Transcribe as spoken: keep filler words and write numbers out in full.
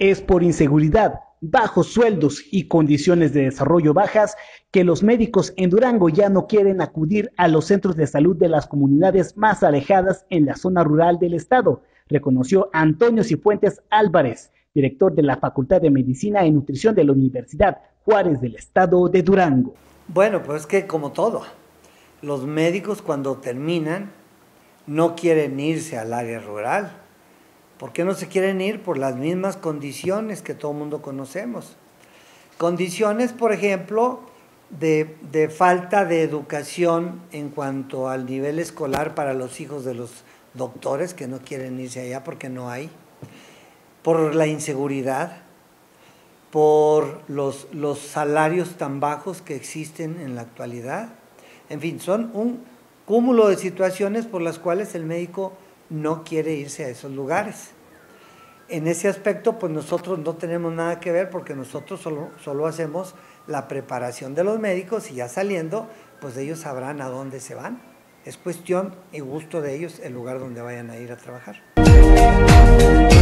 Es por inseguridad, bajos sueldos y condiciones de desarrollo bajas que los médicos en Durango ya no quieren acudir a los centros de salud de las comunidades más alejadas en la zona rural del estado, reconoció Antonio Cifuentes Álvarez, director de la Facultad de Medicina y Nutrición de la Universidad Juárez del estado de Durango. Bueno, pues es que como todo, los médicos cuando terminan no quieren irse al área rural. ¿Por qué no se quieren ir? Por las mismas condiciones que todo el mundo conocemos. Condiciones, por ejemplo, de, de falta de educación en cuanto al nivel escolar para los hijos de los doctores que no quieren irse allá porque no hay. Por la inseguridad, por los, los salarios tan bajos que existen en la actualidad. En fin, son un cúmulo de situaciones por las cuales el médico no quiere irse a esos lugares. En ese aspecto, pues nosotros no tenemos nada que ver porque nosotros solo, solo hacemos la preparación de los médicos y ya saliendo, pues ellos sabrán a dónde se van. Es cuestión y gusto de ellos el lugar donde vayan a ir a trabajar.